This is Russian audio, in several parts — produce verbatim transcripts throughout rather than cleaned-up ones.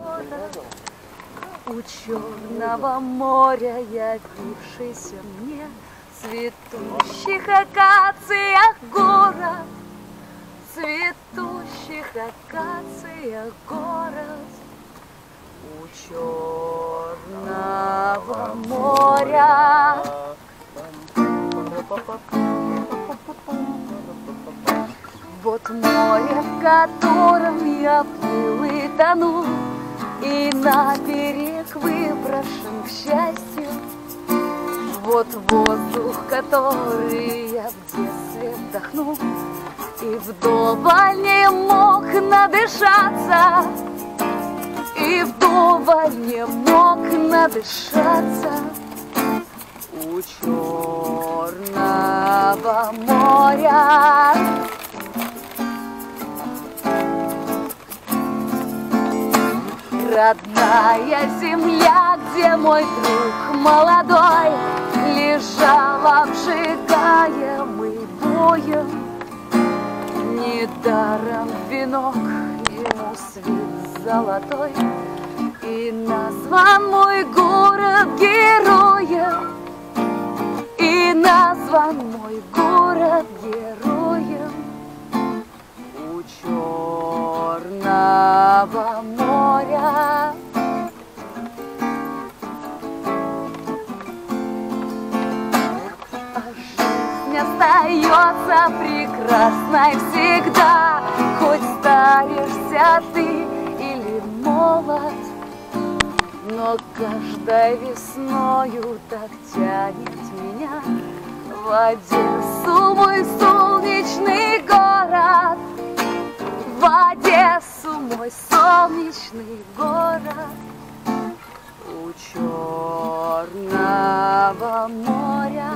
У черного моря явившийся мне, цветущих акациях город, цветущих акациях город. У черного моря. Вот море, в котором я плыл и тонул, и на берег выброшен к счастью. Вот воздух, который я в детстве вдохнул, и вдоволь не мог надышаться, и вдоволь не мог надышаться. У черного моря. Родная земля, где мой друг молодой лежал обжигаемый боем. Недаром венок ему свит золотой, и назван мой город героем, и назван мой город героем. У черного моря. А жизнь остается прекрасной всегда, хоть старишься ты или молод, но каждой весною так тянет меня в Одессу, мой солнечный город, в Одессу, мой солнечный город. У черного моря.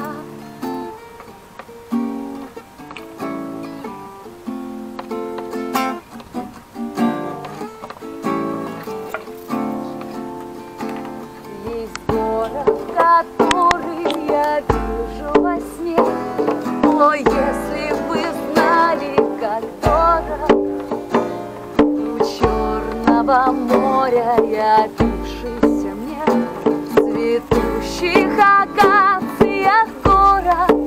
Есть город, который я вижу во сне. О, если бы вы знали, как дорог у черного моря явившийся мне, цветущих акациях город,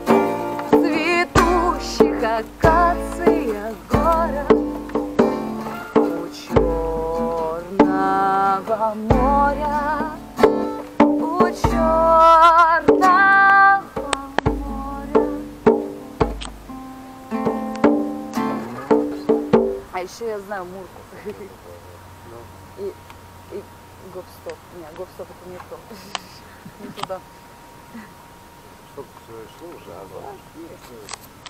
цветущих акациях город. У черного моря. У черного моря. А еще я знаю Мурку. И, и гоп-стоп. Не, гоп-стоп это не то. Не туда. Что шло уже, а